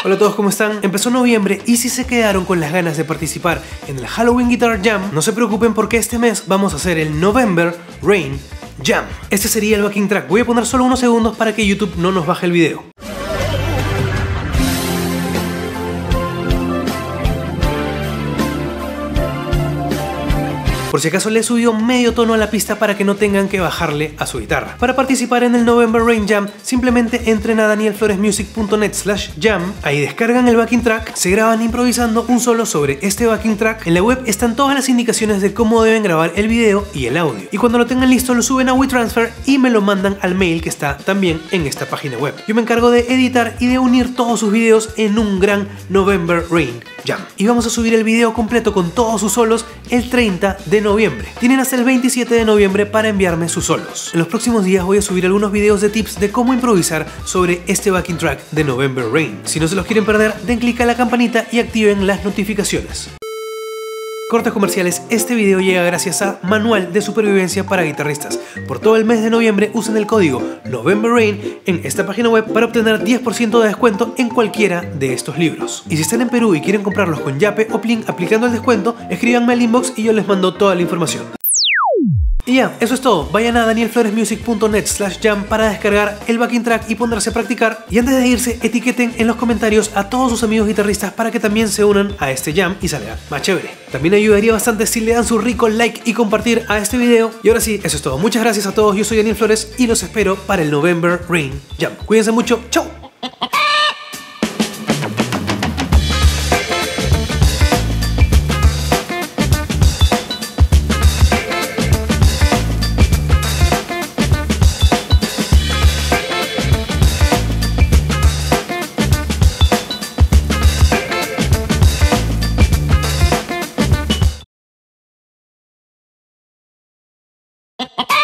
Hola a todos, ¿cómo están? Empezó noviembre y si se quedaron con las ganas de participar en el Halloween Guitar Jam, no se preocupen porque este mes vamos a hacer el November Rain Jam. Este sería el backing track. Voy a poner solo unos segundos para que YouTube no nos baje el video. Por si acaso le he subido medio tono a la pista para que no tengan que bajarle a su guitarra. Para participar en el November Rain Jam, simplemente entren a danielfloresmusic.net/jam, ahí descargan el backing track, se graban improvisando un solo sobre este backing track. En la web están todas las indicaciones de cómo deben grabar el video y el audio. Y cuando lo tengan listo lo suben a WeTransfer y me lo mandan al mail que está también en esta página web. Yo me encargo de editar y de unir todos sus videos en un gran November Rain Jam. Y vamos a subir el video completo con todos sus solos el 30 de noviembre. Tienen hasta el 27 de noviembre para enviarme sus solos. En los próximos días voy a subir algunos videos de tips de cómo improvisar sobre este backing track de November Rain. Si no se los quieren perder, den clic a la campanita y activen las notificaciones. Cortes comerciales, este video llega gracias a Manual de Supervivencia para Guitarristas. Por todo el mes de noviembre usen el código November Rain en esta página web para obtener 10% de descuento en cualquiera de estos libros. Y si están en Perú y quieren comprarlos con Yape o Plin aplicando el descuento, escríbanme al inbox y yo les mando toda la información. Y ya, eso es todo. Vayan a danielfloresmusic.net/jam para descargar el backing track y ponerse a practicar. Y antes de irse, etiqueten en los comentarios a todos sus amigos guitarristas para que también se unan a este jam y salga más chévere. También ayudaría bastante si le dan su rico like y compartir a este video. Y ahora sí, eso es todo. Muchas gracias a todos. Yo soy Daniel Flores y los espero para el November Rain Jam. Cuídense mucho. ¡Chau! Ha ha ha!